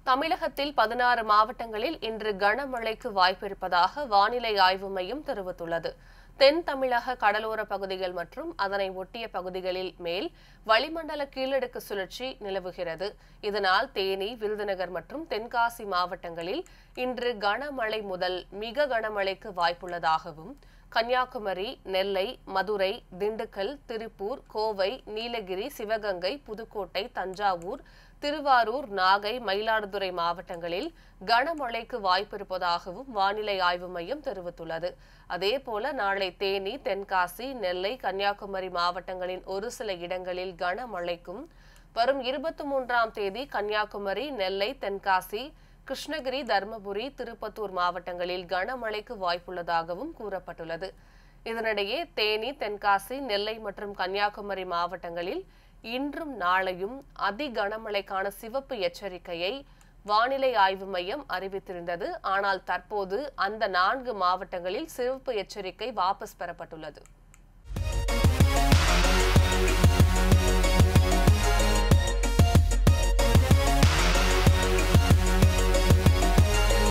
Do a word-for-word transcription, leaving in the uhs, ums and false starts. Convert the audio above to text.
தமிழகத்தில் பதினாறு மாவட்டங்களில் இன்று கனமழைக்கு வாய்ப்பிருப்பதாக வானிலை ஆய்வு மையம் தெரிவித்துள்ளது. தென் தமிழக கடலோர பகுதிகள் மற்றும் அதனை ஒட்டிய பகுதிகளில் மேல் வளிமண்டல கீழடுக்கு சுழற்சி நிலவுகிறது. இதனால் தேனி, விருதுநகர் மற்றும் தென்காசி மாவட்டங்களில் இன்று கனமழை முதல் மிக கனமழைக்கு வாய்ப்புள்ளதாகவும், கன்னியாகுமரி, நெல்லை, மதுரை, திண்டுக்கல், திருப்பூர், கோவை, நீலகிரி, சிவகங்கை, புதுக்கோட்டை, தஞ்சாவூர், திருவாரூர், நாகை, மயிலாடுதுறை மாவட்டங்களில் கனமழைக்கு வாய்ப்பிருப்பதாகவும் வானிலை ஆய்வு மையம் தெரிவித்துள்ளது. அதேபோல நாளை தேனி, தென்காசி, நெல்லை, கன்னியாகுமரி மாவட்டங்களின் ஒரு சில இடங்களில் கனமழைக்கும், வரும் இருபத்தி மூன்றாம் தேதி கன்னியாகுமரி, நெல்லை, தென்காசி, கிருஷ்ணகிரி, தருமபுரி, திருப்பத்தூர் மாவட்டங்களில் கனமழைக்கு வாய்ப்புள்ளதாகவும் கூறப்பட்டுள்ளது. இதனிடையே தேனி, தென்காசி, நெல்லை மற்றும் கன்னியாகுமரி மாவட்டங்களில் இன்றும் நாளையும் அதி கனமழைக்கான சிவப்பு எச்சரிக்கையை வானிலை ஆய்வு மையம் அறிவித்திருந்தது. ஆனால் தற்போது அந்த நான்கு மாவட்டங்களில் சிவப்பு எச்சரிக்கை வாபஸ் பெறப்பட்டுள்ளது.